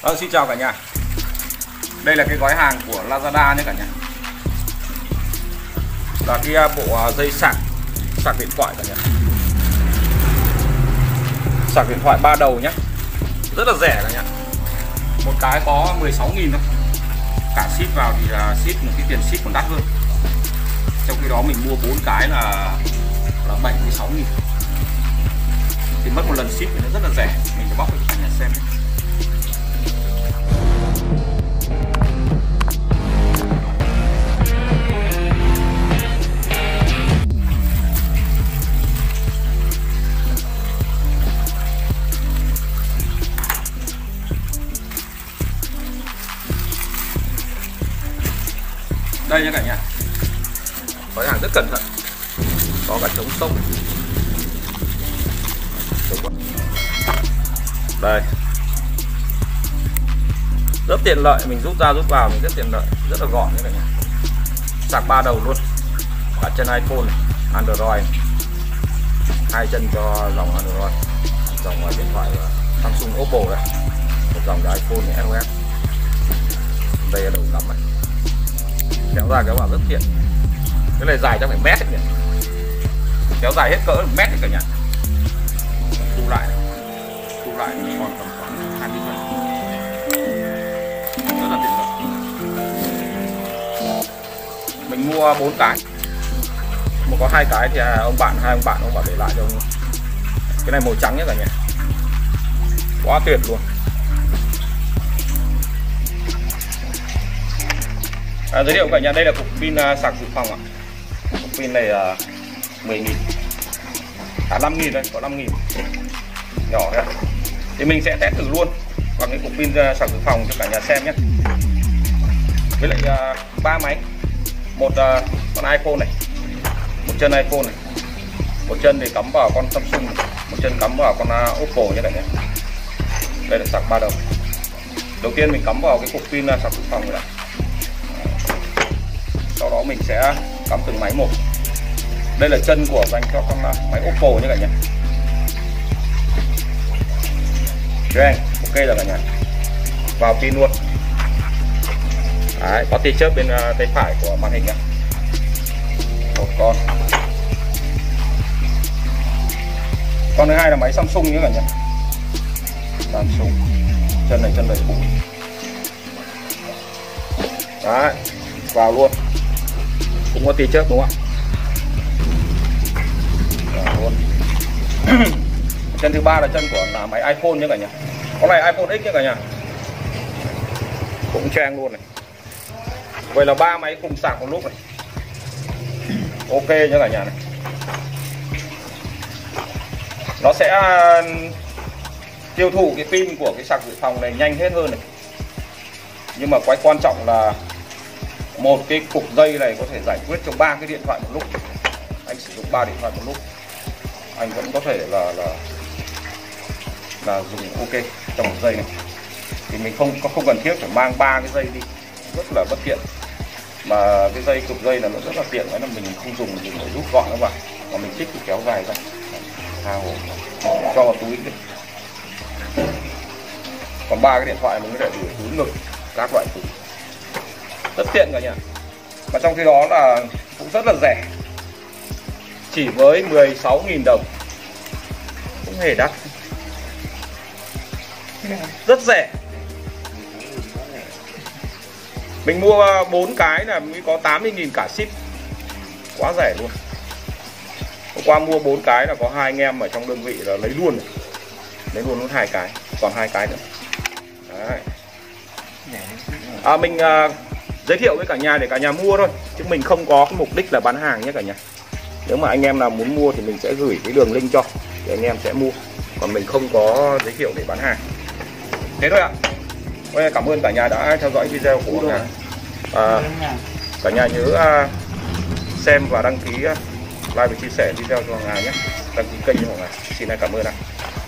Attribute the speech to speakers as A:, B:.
A: Xin chào cả nhà. Đây là cái gói hàng của Lazada nhé cả nhà. Là cái bộ dây sạc điện thoại cả nhà. Sạc điện thoại 3 đầu nhé. Rất là rẻ cả nhà. Một cái có 16.000 thôi. Cả ship vào thì là ship một cái tiền ship còn đắt hơn. Trong khi đó mình mua 4 cái là 76.000. Thì mất một lần ship thì nó rất là rẻ. Mình sẽ bóc cho cả nhà xem nhé. Đây nha cả nhà, gói hàng rất cẩn thận, có cả chống sốc. Đây, rất tiện lợi, mình rút ra rút vào mình rất tiện lợi, rất là gọn nha cả nhà. Sạc 3 đầu luôn, cả chân iPhone, Android, 2 chân cho dòng Android, dòng điện thoại Samsung, Oppo đây, một dòng cho iPhone này, iOS. Đây là đầu cắm này. Kéo ra kéo vào rất tiện. Cái này dài chắc phải mét đấy nhỉ. Kéo dài hết cỡ mét đấy cả nhà. Thu lại này. Thu lại còn tầm khoảng 20 phân. Rất là tiện lợi. Mình mua 4 cái. Mà có 2 cái thì hai ông bạn ông bảo để lại cho ông. Cái này màu trắng nhé cả nhà. Quá tuyệt luôn. Giới thiệu cả nhà, đây là cục pin sạc dự phòng ạ. Cục pin này 10.000, 5.000 đây, có 5.000, nhỏ thôi ạ. Thì mình sẽ test thử luôn bằng cái cục pin sạc dự phòng cho cả nhà xem nhé. Với lại 3 máy, một con iPhone này, một chân iPhone này, một chân thì cắm vào con Samsung này, một chân cắm vào con Oppo nhé cả nhà. Đây là sạc 3 đầu. Đầu tiên mình cắm vào cái cục pin sạc dự phòng này. Sau đó mình sẽ cắm từng máy một. Đây là chân của dành cho con máy Oppo nhé cả nhà. Ok rồi cả nhà. Vào pin luôn. Đấy, có tia chớp bên tay phải của màn hình nhé. Một con. Con thứ hai là máy Samsung nhé cả nhà. Samsung. Chân này chân đầy bụi. Đấy, vào luôn. Cũng có tia chớp đúng không ạ? Luôn. Chân thứ ba là chân của máy iPhone nhé cả nhà. Con này iPhone X nhé cả nhà. Cũng trang luôn này. Vậy là 3 máy cùng sạc một lúc này. Ok nhé cả nhà này. Nó sẽ tiêu thụ cái pin của cái sạc dự phòng này nhanh hết hơn này. Nhưng mà cái quan trọng là một cái cục dây này có thể giải quyết cho 3 cái điện thoại một lúc. Anh sử dụng 3 điện thoại một lúc, anh vẫn có thể là dùng ok trong một dây này. Thì mình không cần thiết phải mang 3 cái dây đi, rất là bất tiện. Mà cái dây cục dây là nó rất là tiện, đấy là mình không dùng để rút gọn nó vào, mà mình thích thì kéo dài ra, cho vào túi đi. Còn 3 cái điện thoại mình có thể để túi ngực, các loại túi. Rất tiện cả nhà. Và trong khi đó là cũng rất là rẻ, chỉ với 16.000 đồng, không hề đắt, rất rẻ. Mình mua 4 cái là mới có 80.000 cả ship, quá rẻ luôn. Hôm qua mua 4 cái là có 2 anh em ở trong đơn vị là lấy luôn này. Lấy luôn 2 cái, còn 2 cái nữa. Đấy. Mình giới thiệu với cả nhà để cả nhà mua thôi, chứ mình không có cái mục đích là bán hàng nhé cả nhà. Nếu mà anh em nào muốn mua thì mình sẽ gửi cái đường link cho để anh em sẽ mua, còn mình không có giới thiệu để bán hàng. Thế thôi ạ. Cảm ơn cả nhà đã theo dõi video của Ngà. Cả nhà nhớ xem và đăng ký like và chia sẻ video cho Ngà nhé, đăng ký kênh cho Ngà. Xin cảm ơn ạ.